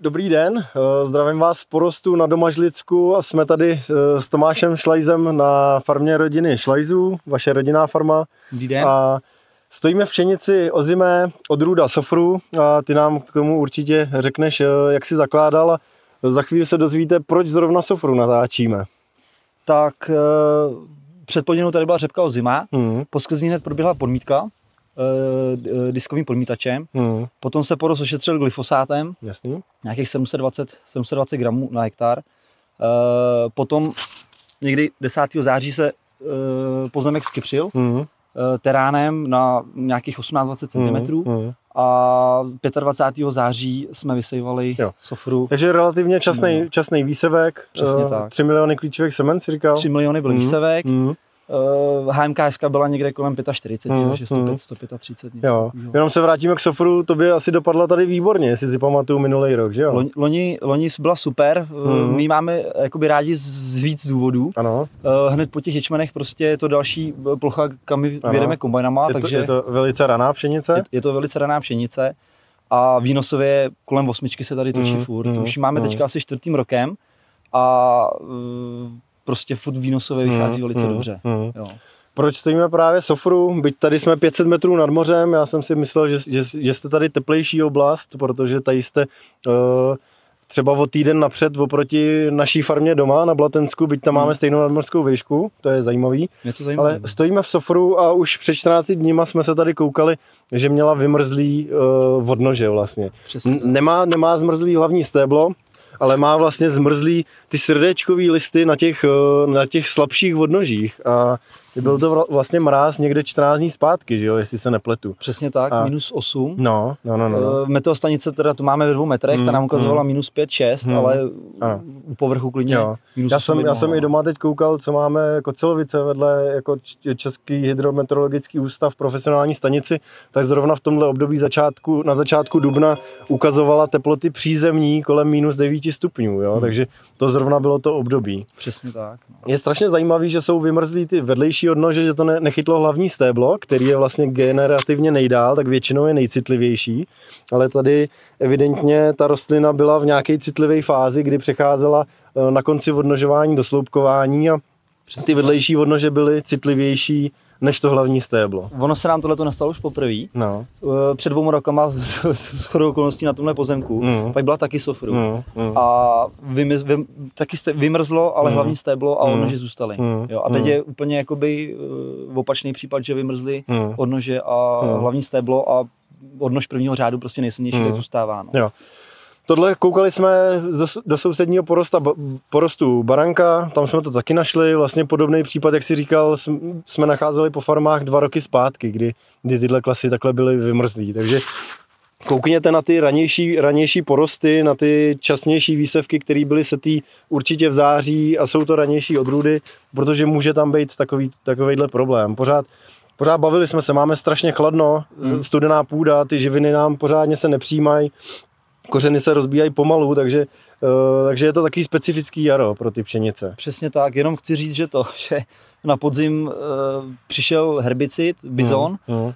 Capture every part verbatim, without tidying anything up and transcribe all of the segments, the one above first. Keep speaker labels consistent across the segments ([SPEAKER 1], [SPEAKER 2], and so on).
[SPEAKER 1] Dobrý den, zdravím vás z Porostu na Domažlicku a jsme tady s Tomášem Šlajzem na farmě rodiny Šlajzů, vaše rodinná farma.
[SPEAKER 2] Dobrý den.
[SPEAKER 1] A stojíme v pšenici ozimé odrůda Sofru a ty nám k tomu určitě řekneš, jak jsi zakládal a za chvíli se dozvíte, proč zrovna Sofru natáčíme.
[SPEAKER 2] Tak před plodinou tady byla řepka ozima,
[SPEAKER 1] hmm.
[SPEAKER 2] po sklizní hned proběhla podmítka eh, diskovým podmítačem, hmm. potom se porost ošetřil glyfosátem,
[SPEAKER 1] Jasný.
[SPEAKER 2] nějakých sedm set dvacet gramů na hektar. Eh, potom někdy desátého září se eh, pozemek skypřil hmm. eh, teránem na nějakých osmnáct dvacet centimetrů. Hmm. A dvacátého pátého září jsme vysejvali jo. Sofru.
[SPEAKER 1] Takže relativně časný, no. časný výsevek.
[SPEAKER 2] Přesně
[SPEAKER 1] uh,
[SPEAKER 2] tak.
[SPEAKER 1] tři miliony klíčových semen, si říkal?
[SPEAKER 2] tři miliony byl mm. výsevek.
[SPEAKER 1] Mm.
[SPEAKER 2] Uh, HMKS byla někde kolem čtyřicet pět, mm. takže sto pět, sto třicet pět.
[SPEAKER 1] Jo. Jenom se vrátíme k Sofru, to by asi dopadla tady výborně, jestli si pamatuju minulý rok, že jo?
[SPEAKER 2] Loni, loni, loni byla super, mm. my máme jakoby rádi z víc důvodů.
[SPEAKER 1] Ano.
[SPEAKER 2] Uh, hned po těch ječmenech prostě je to další plocha, kam my vědeme kombajnama.
[SPEAKER 1] Je,
[SPEAKER 2] takže
[SPEAKER 1] to, je to velice raná pšenice?
[SPEAKER 2] Je, je to velice raná pšenice. A výnosově kolem osmičky se tady točí mm, furt. Mm, Už máme mm. teďka asi čtvrtým rokem a uh, prostě furt výnosově vychází mm, velice mm, dobře. Mm. Jo.
[SPEAKER 1] Proč stojíme právě Sofru? Byť tady jsme pět set metrů nad mořem, já jsem si myslel, že, že, že jste tady teplejší oblast, protože tady jste uh, třeba o týden napřed oproti naší farmě doma na Blatensku, byť tam mm. máme stejnou nadmořskou výšku, to je zajímavý.
[SPEAKER 2] Je to zajímavé.
[SPEAKER 1] Ale stojíme v Sofru a už před čtrnácti dníma jsme se tady koukali, že měla vymrzlý uh, odnože vlastně. N- nemá, nemá zmrzlý hlavní stéblo, ale má vlastně zmrzlý ty srdéčkový listy na těch, uh, na těch slabších odnožích. A byl to vlastně mráz někde čtrnáct dní zpátky, že jo, jestli se nepletu.
[SPEAKER 2] Přesně tak,
[SPEAKER 1] a...
[SPEAKER 2] minus osm.
[SPEAKER 1] No, no, no, no.
[SPEAKER 2] Uh, meteostanice teda tu máme ve dvou metrech, mm, ta nám ukazovala mm. minus pět šest, mm. ale ano. u povrchu klidně jo. minus
[SPEAKER 1] já jsem, já jsem i doma teď koukal, co máme jako Celovice vedle jako Český hydrometeorologický ústav profesionální stanici, tak zrovna v tomhle období začátku, na začátku dubna ukazovala teploty přízemní kolem minus devět stupňů, jo, mm. takže to zrovna bylo to období.
[SPEAKER 2] Přesně tak. No.
[SPEAKER 1] Je strašně zajímavý, že jsou vymrzlí ty vedlejší odnože, že to ne, nechytlo hlavní stéblo, který je vlastně generativně nejdál, tak většinou je nejcitlivější, ale tady evidentně ta rostlina byla v nějaké citlivé fázi, kdy přecházela na konci odnožování do sloupkování a ty vedlejší odnože byly citlivější než to hlavní stéblo.
[SPEAKER 2] Ono se nám tohleto nastalo už poprvé.
[SPEAKER 1] No.
[SPEAKER 2] Před dvouma rokama s chodou okolností na tomhle pozemku, mm. tak byla taky Sofru. Mm. Mm. A vymyz, vym, taky se vymrzlo, ale mm. hlavní stéblo a mm. odnože zůstaly. Mm. Jo, a teď mm. je úplně jakoby uh, opačný případ, že vymrzly mm. odnože a mm. hlavní stéblo a odnož prvního řádu prostě nejsilnější, mm. tak zůstává. No.
[SPEAKER 1] Jo. Tohle koukali jsme do, do sousedního porosta, porostu Baranka, tam jsme to taky našli, vlastně podobný případ, jak si říkal, jsme nacházeli po farmách dva roky zpátky, kdy, kdy tyhle klasy takhle byly vymrzlý, takže koukněte na ty ranější, ranější porosty, na ty časnější výsevky, které byly setý určitě v září a jsou to ranější odrůdy, protože může tam být takový, takovejhle problém. Pořád Pořád bavili jsme se, máme strašně chladno, hmm. studená půda, ty živiny nám pořádně se nepřijímají, kořeny se rozbíjají pomalu, takže, uh, takže je to takový specifický jaro pro ty pšenice.
[SPEAKER 2] Přesně tak, jenom chci říct, že to, že na podzim uh, přišel herbicid, bizon, mm, mm. Uh,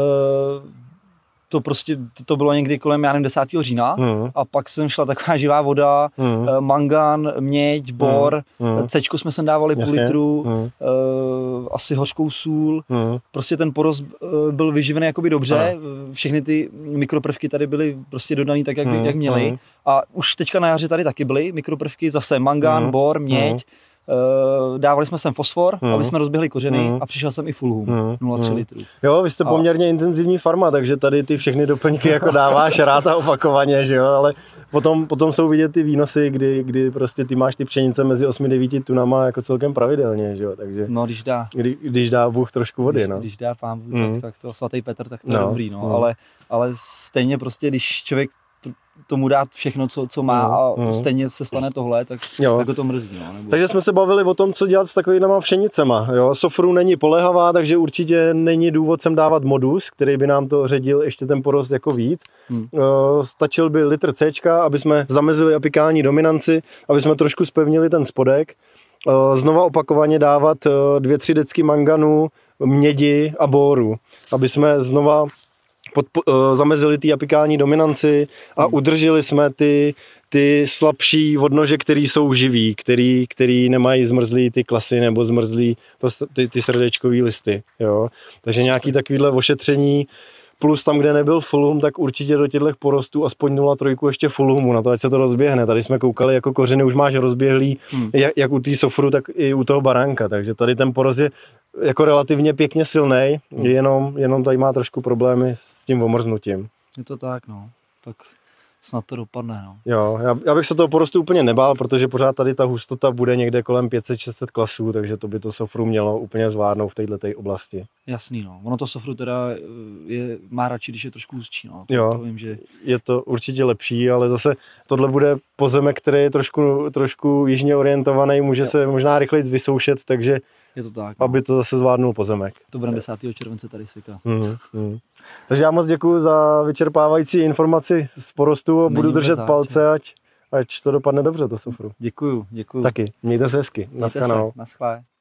[SPEAKER 2] to prostě, to bylo někdy kolem, já nevím, desátého října mm. a pak jsem šla taková živá voda, mm. uh, mangan, měď, bor, mm. Cčko jsme sem dávali půl litru, mm. uh, asi hořkou sůl, mm. prostě ten porost uh, byl vyživený jakoby dobře, mm. všechny ty mikroprvky tady byly prostě dodaný tak, jak, mm. jak měly mm. a už teďka na jaře tady taky byly mikroprvky, zase mangan, mm. bor, měď, mm. Uh, dávali jsme sem fosfor, mm. aby jsme rozběhli kořeny mm. a přišel jsem i fulhum, mm. nula celá tři litru.
[SPEAKER 1] Jo, vy jste
[SPEAKER 2] a...
[SPEAKER 1] poměrně intenzivní farma, takže tady ty všechny doplňky jako dáváš rád a opakovaně, že jo, ale potom, potom jsou vidět ty výnosy, kdy, kdy prostě ty máš ty pšenice mezi osmi devíti tunama jako celkem pravidelně, že jo, takže
[SPEAKER 2] no, když dá,
[SPEAKER 1] kdy, když dá Bůh trošku vody,
[SPEAKER 2] když,
[SPEAKER 1] no.
[SPEAKER 2] Když dá Pán Bůh, mm. tak, tak to svatý Petr, tak to no. je dobrý, no, mm. ale, ale stejně prostě, když člověk tomu dát všechno, co, co má mm, a mm. stejně se stane tohle, tak, tak to mrzí. No, nebo...
[SPEAKER 1] Takže jsme se bavili o tom, co dělat s takovýma pšenicema. Jo? Sofru není poléhavá, takže určitě není důvod sem dávat modus, který by nám to ředil ještě ten porost jako víc. Mm. Stačil by litr Cčka, aby jsme zamezili apikální dominanci, aby jsme trošku zpevnili ten spodek. Znova opakovaně dávat dvě, tři decky manganu, mědi a bóru, aby jsme znova pod, uh, zamezili té apikální dominanci a hmm. udrželi jsme ty, ty slabší odnože, který jsou živý, který, který nemají zmrzlý ty klasy nebo zmrzlý to, ty, ty srdečkový listy. Jo? Takže nějaký takovýhle ošetření, plus tam, kde nebyl fullhum, tak určitě do těchto porostů aspoň nula tři ještě fullhumu, na to, ať se to rozběhne. Tady jsme koukali, jako kořeny už máš rozběhlý, hmm. jak, jak u té sofru, tak i u toho baránka, takže tady ten porost je jako relativně pěkně silnej, hmm. jenom, jenom tady má trošku problémy s tím omrznutím.
[SPEAKER 2] Je to tak, no. Tak snad to dopadne, no.
[SPEAKER 1] Jo, já, já bych se toho porostu úplně nebál, protože pořád tady ta hustota bude někde kolem pět set šest set klasů, takže to by to sofru mělo úplně zvládnout v této oblasti.
[SPEAKER 2] Jasný, no. Ono to sofru teda je, má radši, když je trošku hustší, no. To,
[SPEAKER 1] jo,
[SPEAKER 2] to vím, že...
[SPEAKER 1] je to určitě lepší, ale zase tohle bude pozemek, který je trošku, trošku jižně orientovaný, může jo. se možná rychleji vysoušet, takže
[SPEAKER 2] je to tak, no.
[SPEAKER 1] aby to zase zvládnul pozemek.
[SPEAKER 2] To bude desátého července tady syka.
[SPEAKER 1] Mm, mm. Takže já moc děkuji za vyčerpávající informaci z porostu a budu držet záč, palce, ať, ať to dopadne dobře, to sofru.
[SPEAKER 2] Děkuju, děkuju.
[SPEAKER 1] Taky, mějte se hezky.
[SPEAKER 2] Naschledanou. Naschle.